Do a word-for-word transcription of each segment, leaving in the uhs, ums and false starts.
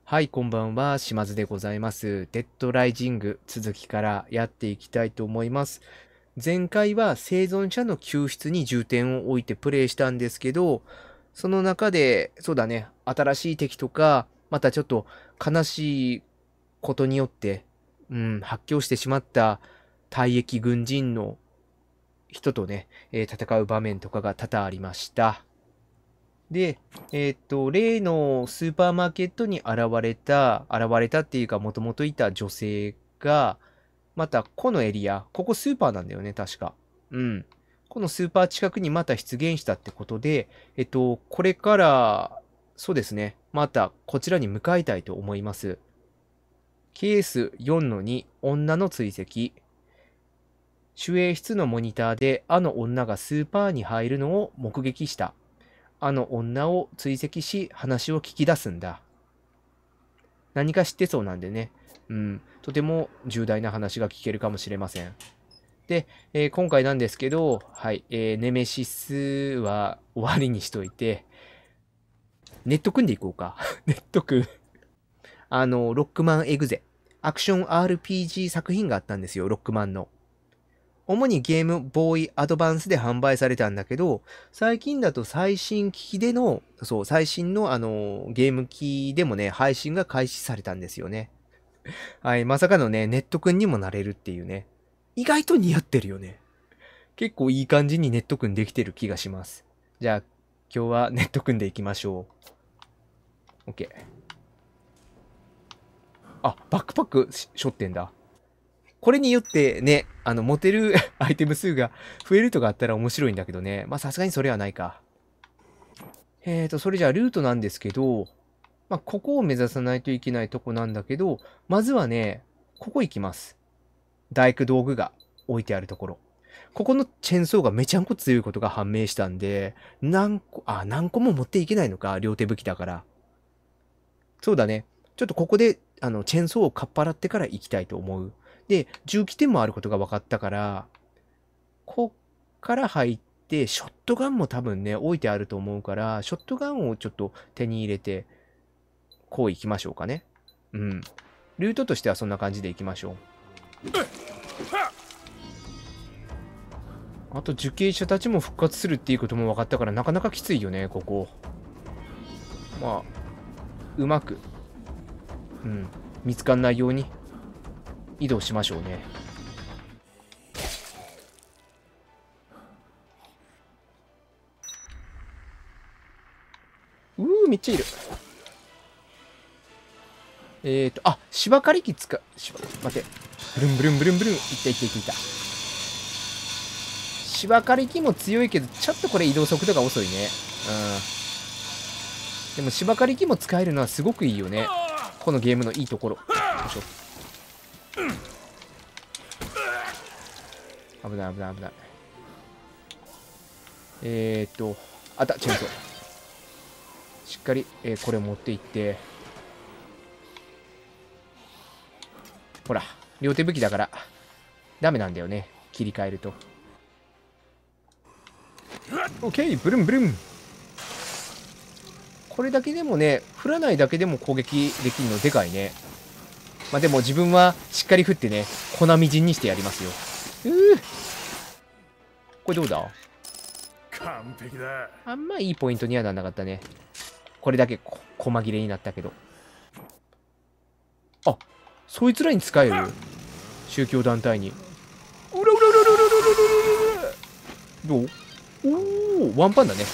はい、こんばんは。島津でございます。デッドライジング続きからやっていきたいと思います。前回は生存者の救出に重点を置いてプレイしたんですけど、その中で、そうだね、新しい敵とか、またちょっと悲しいことによって、うん、発狂してしまった退役軍人の人とね、えー戦う場面とかが多々ありました。で、えーっと、例のスーパーマーケットに現れた、現れたっていうか、もともといた女性が、また、このエリア、ここスーパーなんだよね、確か。うん。このスーパー近くにまた出現したってことで、えっと、これから、そうですね、またこちらに向かいたいと思います。ケース よんのに、女の追跡。守衛室のモニターで、あの女がスーパーに入るのを目撃した。あの女を追跡し、話を聞き出すんだ。何か知ってそうなんでね。うん。とても重大な話が聞けるかもしれません。で、えー今回なんですけど、はい、えーネメシスは終わりにしといて、ネット組んでいこうか。ネット組。あの、ロックマンエグゼ。アクション アールピージー 作品があったんですよ、ロックマンの。主にゲームボーイアドバンスで販売されたんだけど、最近だと最新機器での、そう、最新のあの、ゲーム機でもね、配信が開始されたんですよね。はい、まさかのね、ネットくんにもなれるっていうね。意外と似合ってるよね。結構いい感じにネットくんできてる気がします。じゃあ、今日はネットくんでいきましょう。OK。あ、バックパックししょってんだ。これによってね、あの、持てるアイテム数が増えるとかあったら面白いんだけどね。まあ、さすがにそれはないか。えーと、それじゃあルートなんですけど、まあ、ここを目指さないといけないとこなんだけど、まずはね、ここ行きます。大工道具が置いてあるところ。ここのチェーンソーがめちゃんこ強いことが判明したんで、何個、あ、何個も持っていけないのか、両手武器だから。そうだね。ちょっとここで、あの、チェーンソーをかっぱらってから行きたいと思う。で、重機店もあることが分かったから、こっから入って、ショットガンも多分ね、置いてあると思うから、ショットガンをちょっと手に入れて、こう行きましょうかね。うん。ルートとしてはそんな感じで行きましょう。あと受刑者たちも復活するっていうことも分かったからなかなかきついよね、ここ。まあ、うまく、うん、見つかんないように移動しましょうね。うー、めっちゃいる。えーと、あ、芝刈り機使う、芝、待って。ブルンブルンブルンブルン。いったいったいったいった。芝刈り機も強いけど、ちょっとこれ移動速度が遅いね。うん。でも芝刈り機も使えるのはすごくいいよね。このゲームのいいところ。よいしょ。危ない危ない危ない。えーっと、あった、チェーンソー。しっかり、えーこれ持っていって。ほら、両手武器だから、ダメなんだよね。切り替えると。オッケー、ブルンブルン。これだけでもね、振らないだけでも攻撃できるのでかいね。まあでも自分はしっかり振ってね、粉みじんにしてやりますよ。うー。これどうだ？ 完璧だ。 あんまいいポイントにはならなかったね。これだけこ細切れになったけど。あ、そいつらに使える？宗教団体に。うらうらうらうらうらうらうらうら。どう？おお、ワンパンだね。うん。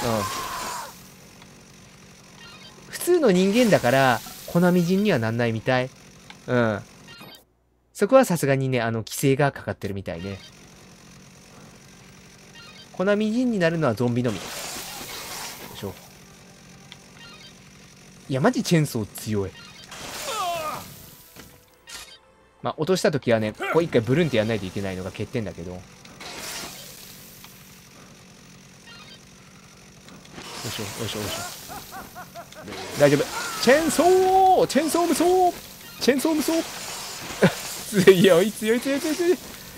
普通の人間だから、粉みじんにはなんないみたい。うん。そこはさすがにね、あの、規制がかかってるみたいね。粉みじんになるのはゾンビのみ。よいしょ。いや、マジチェーンソー強い。まあ、落としたときはね、ここ一回ブルンってやんないといけないのが欠点だけど。よいしょ、よいしょ、よいしょ。大丈夫。チェーンソーチェーンソー無双チェーンソー無双強い強い強い強い強い。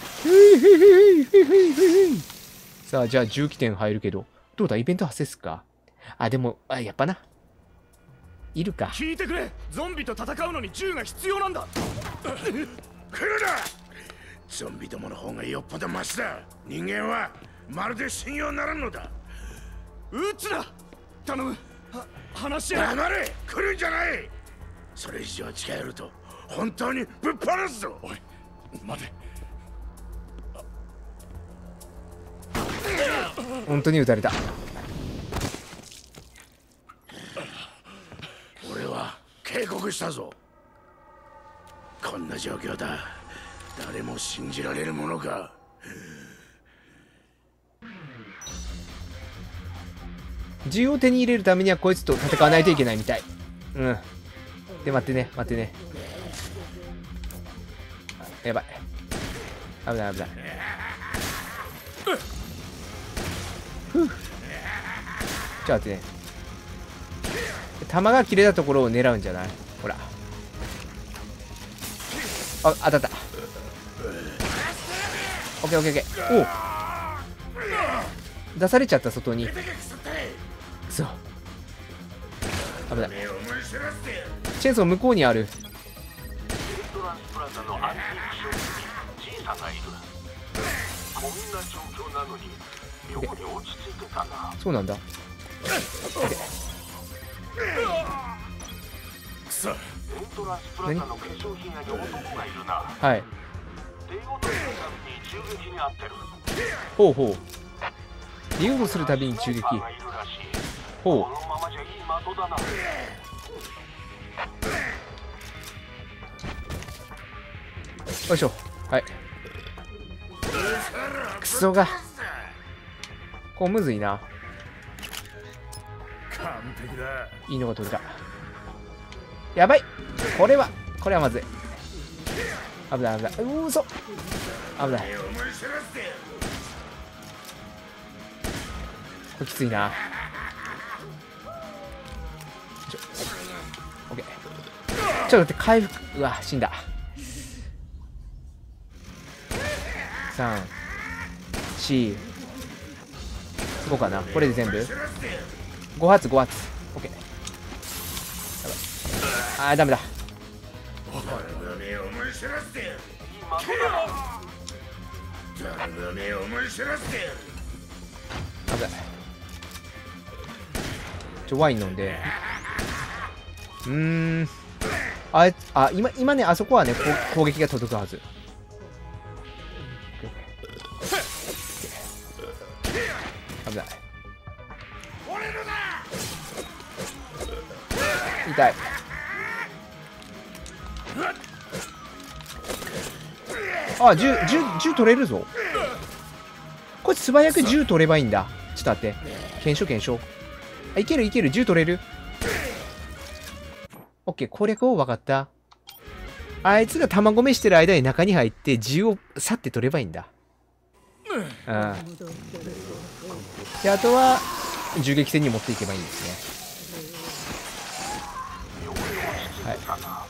さあ、じゃあ重機店入るけど。どうだイベント発生すっか？あ、でも、あ、やっぱな。 いるか。 聞いてくれ。ゾンビと戦うのに銃が必要なんだ。 来るな。ゾンビどもの方がよっぽどマシだ。人間はまるで信用ならんのだ。 撃つな。頼む。は話し合い。 黙れ。来るんじゃない。それ以上近寄ると本当にぶっ放すぞ。 おい待て。 本当に撃たれた。 俺は警告したぞ。こんな状況だ。誰も信じられるものか。 銃を手に入れるためにはこいつと戦わないといけないみたい。うん。で、待ってね、待ってね。やばい。危ない危ない。ふう。ちょっと待ってね。弾が切れたところを狙うんじゃない？ほら。あ、当たった。オッケーオッケーオッケー。おう。出されちゃった、外に。くそ。危ない。チェーンソー向こうにある。そうなんだ。何？はい。ほうほう。リングするたびに銃撃。ほう。よいしょ。はい。クソが。こうむずいな。 完璧だ。 いいのが取れた。やばい。これは、これはまずい。危ない危ない。うーそ。危ない。これきついな。ちょ、オッケー。ちょっと待って、回復。うわ、死んだ。さん、よん、ごかな。これで全部ご発、ご発。オッケー。あー、ダメだ。危ない。ちょ、ワイン飲んで。うーん。あ、あ、今、今ね、あそこはね、こ攻撃が届くはず。危ない。痛い。あ、銃、銃、銃取れるぞ。こいつ素早く銃取ればいいんだ。ちょっと待って。検証検証。あ、いけるいける。銃取れる。オッケー、攻略を分かった。あいつが卵目してる間に中に入って銃を去って取ればいいんだ。うん。で、あとは銃撃戦に持っていけばいいんですね。はい。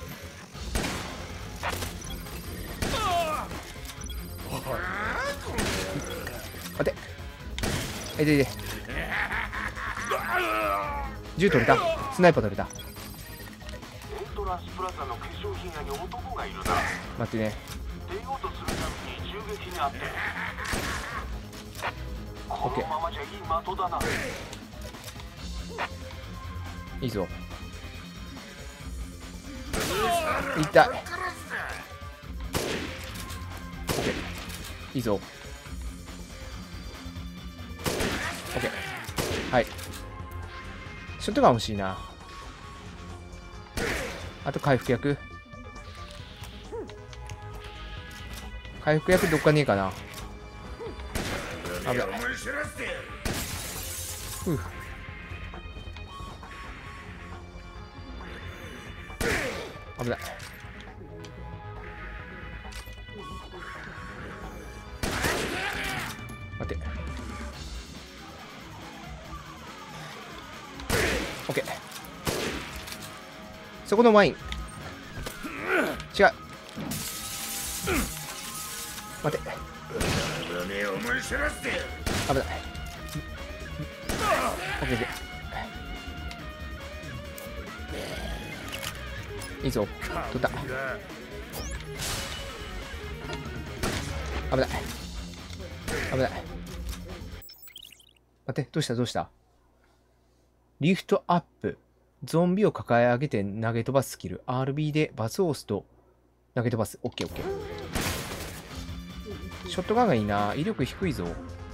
待て。え、でで。銃取れた。スナイパー取れた。待ってね。オッケー。いいぞ。痛い。オッケー。いいぞ。オッケー。はい。ショットガン欲しいな。あと回復薬。回復薬どっかねえかな。危ない。ふう。危ない。待って。オッケー。そこのワイン。違う。待って。危ない。オッケーオッケー。 いいぞ。取った。危ない。危ない。待って、どうしたどうした。リフトアップ。ゾンビを抱え上げて投げ飛ばすスキル。アールビー でバツを押すと投げ飛ばす。オッケーオッケー。ショットガンがいいな。威力低いぞ。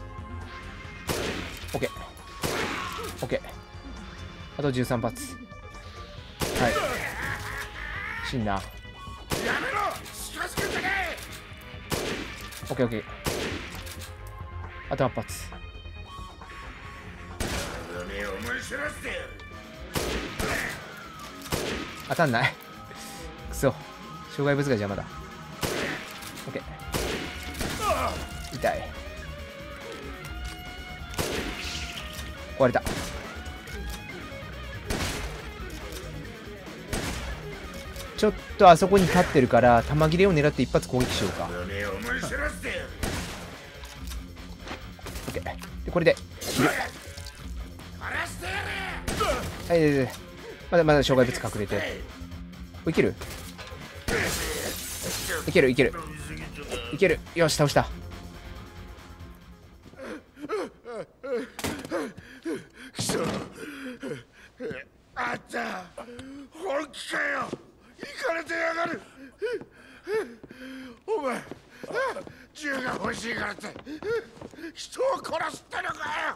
オッケー。オッケー。あとじゅうさん発。はい。死んだ。 やめろ、近づくんじゃねオッケーオッケー。あとはち発。 え。思い知らせてやる。 当たんない。くそ。障害物が邪魔だ。オッケー。痛い。壊れた。ちょっとあそこに立ってるから弾切れを狙って一発攻撃しようか。 思い知らせてやる。 オッケー。でこれで切る。 枯らしてやれ。 はいはいはい。まだまだ障害物隠れて。いけるいけるいけるいける。よし倒した。 くそ。あった。本気かよ。行かれてやがる。お前銃が欲しいからって人を殺すってのかよ。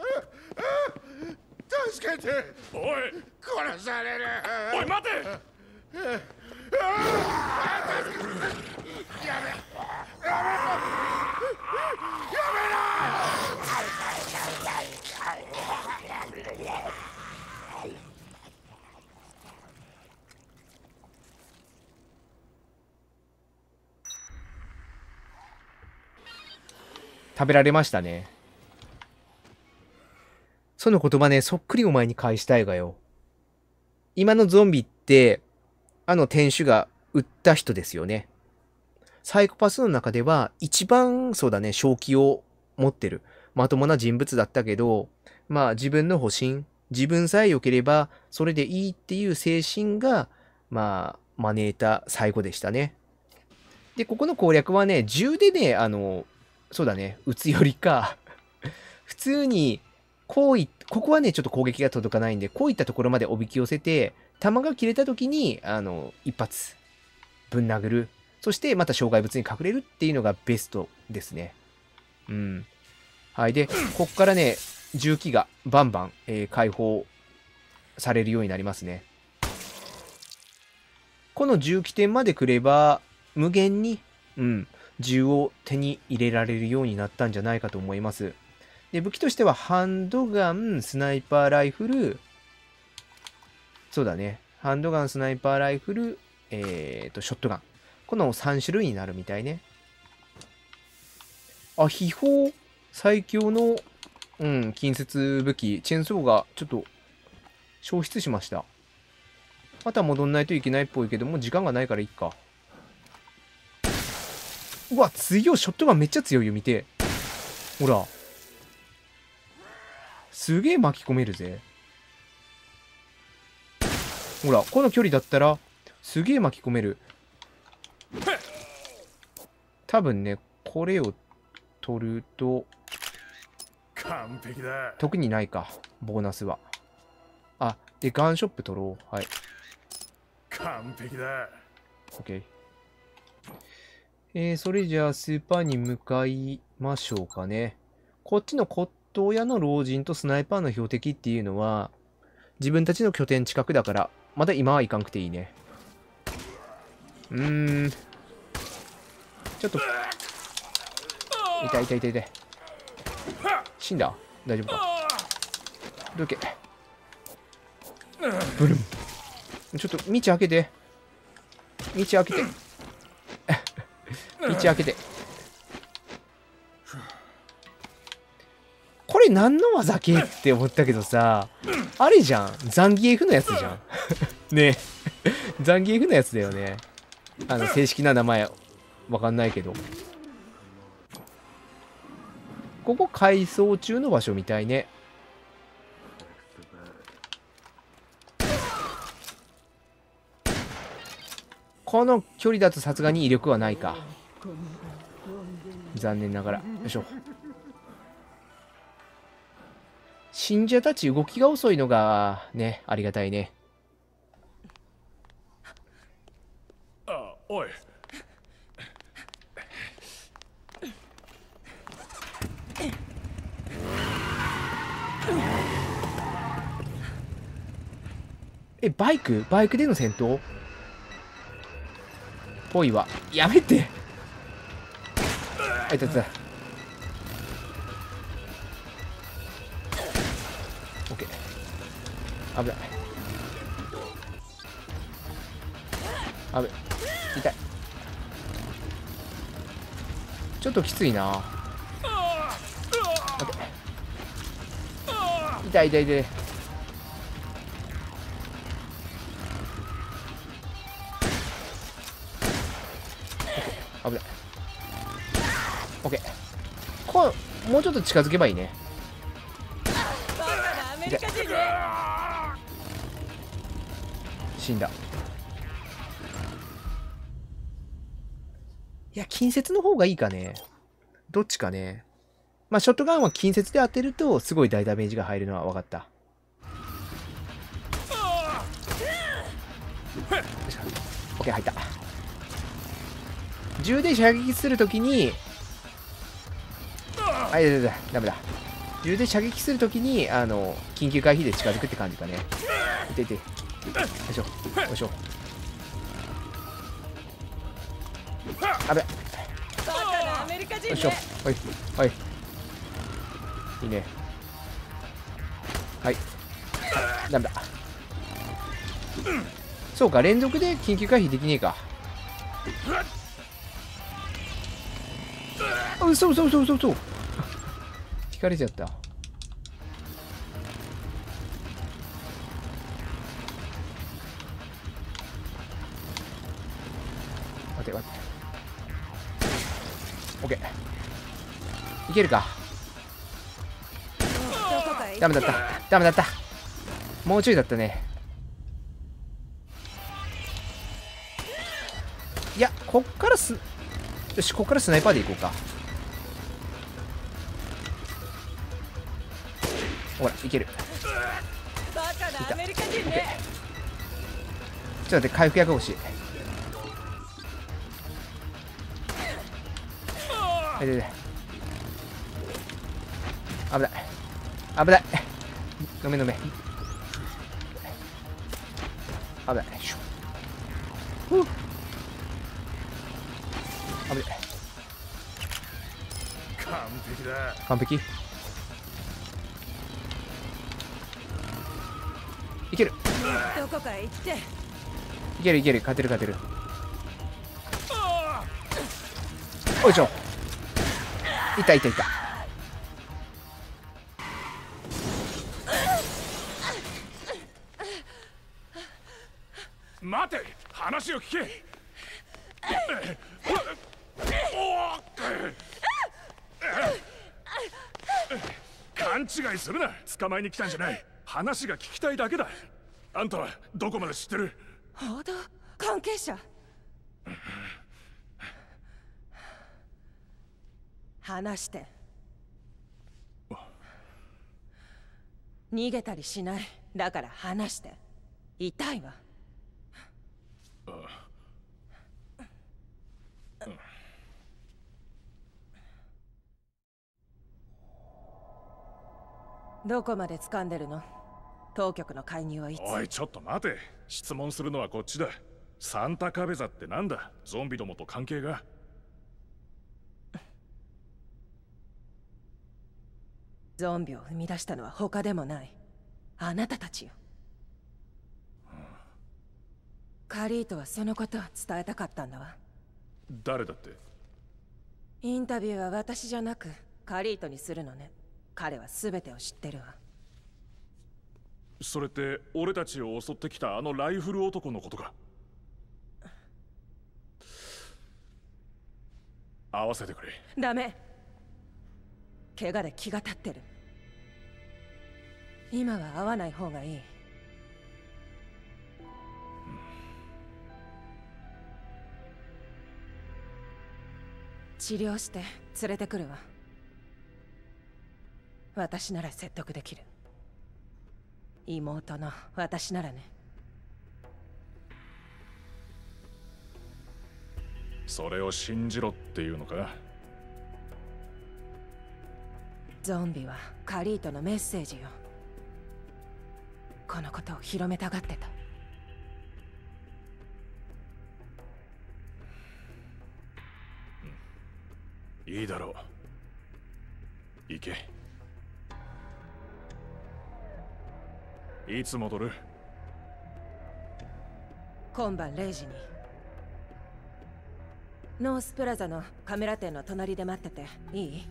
助けて。 おい殺される。 おい待て。 食べられましたね。その言葉ね、そっくりお前に返したいがよ。今のゾンビって、あの店主が撃った人ですよね。サイコパスの中では一番そうだね、正気を持ってるまともな人物だったけど、まあ自分の保身、自分さえ良ければそれでいいっていう精神が、まあ招いた最後でしたね。で、ここの攻略はね、銃でね、あの、そうだね、撃つよりか、普通に、こうい、ここはね、ちょっと攻撃が届かないんで、こういったところまでおびき寄せて、弾が切れた時に、あの、一発、ぶん殴る。そして、また障害物に隠れるっていうのがベストですね。うん。はい。で、こっからね、重機がバンバン、えー、解放されるようになりますね。この重機点まで来れば、無限に、うん、銃を手に入れられるようになったんじゃないかと思います。で、武器としてはハンドガン、スナイパーライフル、そうだね。ハンドガン、スナイパーライフル、えーと、ショットガン。このさん種類になるみたいね。あ、秘宝、最強の、うん、近接武器、チェーンソーがちょっと消失しました。また戻んないといけないっぽいけども、時間がないからいっか。うわ、強い。ショットガンめっちゃ強いよ、見て。ほら。すげえ巻き込めるぜ。ほら、この距離だったら、すげえ巻き込める。多分ね、これを取ると、 完璧だ。 特にないか、ボーナスは。あ、で、ガンショップ取ろう。はい。 完璧だ。 OK。えー、それじゃあ、スーパーに向かいましょうかね。こっちの骨董屋の老人とスナイパーの標的っていうのは、自分たちの拠点近くだから、まだ今は行かんくていいね。うーん。ちょっと。痛い痛い痛い痛い。死んだ？大丈夫か？どけ。ブルン。ちょっと道開けて。道開けて。道開けて。これ何の技系って思ったけどさ、あれじゃん。ザンギエフのやつじゃん。ねえ。ザンギエフのやつだよね。あの、正式な名前、わかんないけど。ここ改装中の場所みたいね。 この距離だとさすがに威力はないか。残念ながら。よいしょ。信者たち動きが遅いのがね、ありがたいね。 あ、おい。 え、バイクバイクでの戦闘ぽいわ。やめて。あいたた。オッケー。危ない。危ない。痛い。ちょっときついな。オッケー。痛い痛い痛い。危ない。オッケー。こう、もうちょっと近づけばいいね。死んだ。いや、近接の方がいいかね。どっちかね。まあ、ショットガンは近接で当てると、すごい大ダメージが入るのは分かった。オッケー、入った。銃で射撃するときに、あ、いやいやいや、ダメだ。銃で射撃するときに、あの、緊急回避で近づくって感じかね。いていて。よいしょ。よいしょ。あべ。よいしょ。はい。はい。いいね。はい。ダメだ。そうか、連続で緊急回避できねえか。あ、嘘嘘嘘嘘嘘。引かれちゃった。待て待て。オッケー。いけるか。ダメだった。ダメだった。もうちょいだったね。いや、こっからす、よし、こっからスナイパーでいこうか。ほら、いける。いた。オッケー。ちょっと待って、回復薬欲しい。はい、でで。危ない。危ない。飲め飲め。危ない。しょ。ふう。危ない。 完璧だ。 完璧。いける。 どこかへ行って。 いけるいける。勝てる勝てる。おいしょ。いたいたいた。 待て、話を聞け。勘違いするな。捕まえに来たんじゃない。話が聞きたいだけだ。あんたはどこまで知ってる？ 報道関係者。話して。逃げたりしない。だから話して。痛いわ。どこまで掴んでるの？当局の介入はいつ？ おい、ちょっと待て。質問するのはこっちだ。サンタカベザってなんだ？ゾンビどもと関係が？ ゾンビを生み出したのは他でもない。あなたたちよ。カリートはそのことを伝えたかったんだわ。 誰だって？ インタビューは私じゃなくカリートにするのね。彼は全てを知ってるわ。 それって俺たちを襲ってきたあのライフル男のことか？会わせてくれ。 ダメ。怪我で気が立ってる。今は会わない方がいい。 治療して連れてくるわ。私なら説得できる。妹の私ならね。 それを信じろっていうのか？ ゾンビはカリートのメッセージよ。このことを広めたがってた。 いいだろう。行け。いつ戻る？ 今晩れいじに。ノースプラザのカメラ店の隣で待ってていい？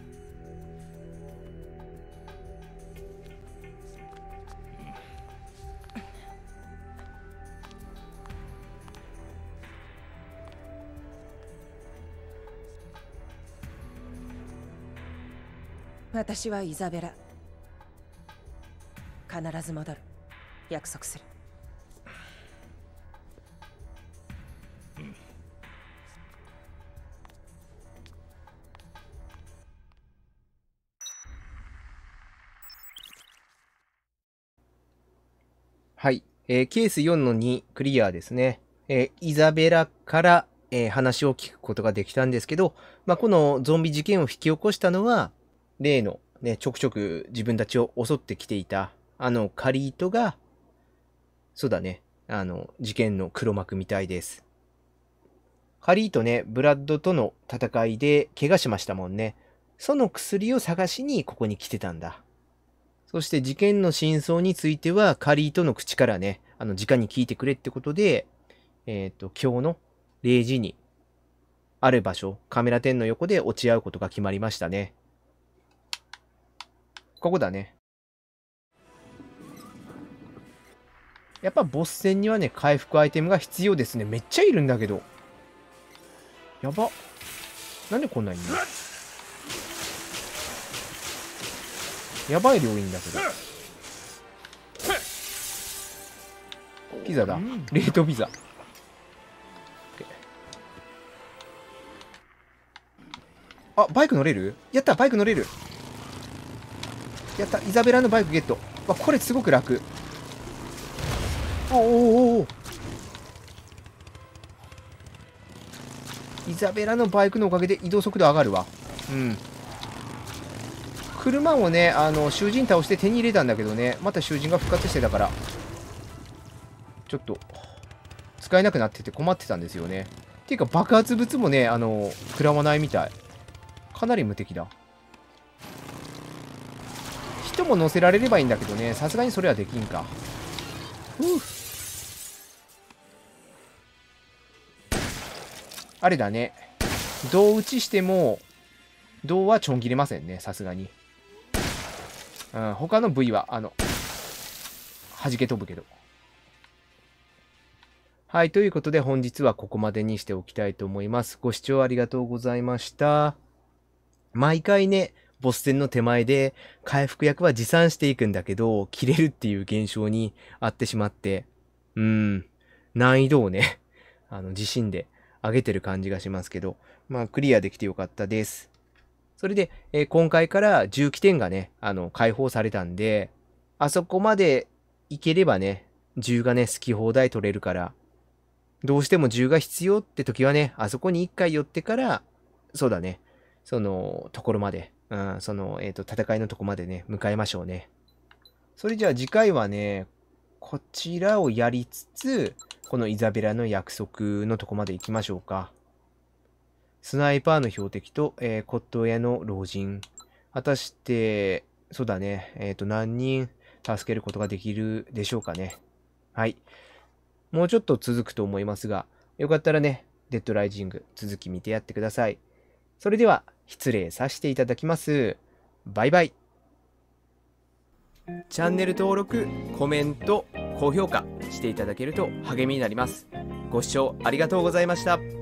私はイザベラ。必ず戻る。約束する。 うん。 はい、えー、ケースよんのにクリアですね。えー、イザベラから、えー、話を聞くことができたんですけど、まあ、このゾンビ事件を引き起こしたのは、例の、ね、ちょくちょく自分たちを襲ってきていた、あのカリートが、そうだね、あの、事件の黒幕みたいです。カリートね、ブラッドとの戦いで怪我しましたもんね。その薬を探しにここに来てたんだ。そして事件の真相については、カリートの口からね、あの、直に聞いてくれってことで、えっと、今日のれいじに、ある場所、カメラ店の横で落ち合うことが決まりましたね。ここだね。やっぱボス戦にはね、回復アイテムが必要ですね。めっちゃいるんだけど。やば。なんでこんなにいるの？やばい量いいんだけど。ピザだ。冷凍ピザ。あ、バイク乗れる？やった、バイク乗れる。やった、イザベラのバイクゲット。わ、これすごく楽。おおおお。イザベラのバイクのおかげで移動速度上がるわ。うん。車をね、あの、囚人倒して手に入れたんだけどね、また囚人が復活してたから、ちょっと、使えなくなってて困ってたんですよね。っていうか、爆発物もね、あの、食らわないみたい。かなり無敵だ。人も乗せられればいいんだけどね、さすがにそれはできんか。ふう。あれだね。胴打ちしても、胴はちょん切れませんね、さすがに。うん、他の部位は、あの、弾け飛ぶけど。はい、ということで本日はここまでにしておきたいと思います。ご視聴ありがとうございました。毎回ね、ボス戦の手前で回復薬は持参していくんだけど、切れるっていう現象にあってしまって、うーん、難易度をね、あの、自身で上げてる感じがしますけど、まあ、クリアできてよかったです。それで、えー、今回から重機点がね、あの、解放されたんで、あそこまで行ければね、銃がね、好き放題取れるから、どうしても銃が必要って時はね、あそこに一回寄ってから、そうだね、その、ところまで、うん、その、えっと、戦いのとこまでね、向かいましょうね。それじゃあ次回はね、こちらをやりつつ、このイザベラの約束のとこまで行きましょうか。スナイパーの標的と、えー、骨董屋の老人。果たして、そうだね、えっと、何人助けることができるでしょうかね。はい。もうちょっと続くと思いますが、よかったらね、デッドライジング続き見てやってください。それでは、失礼させていただきます。バイバイ。チャンネル登録、コメント、高評価していただけると励みになります。ご視聴ありがとうございました。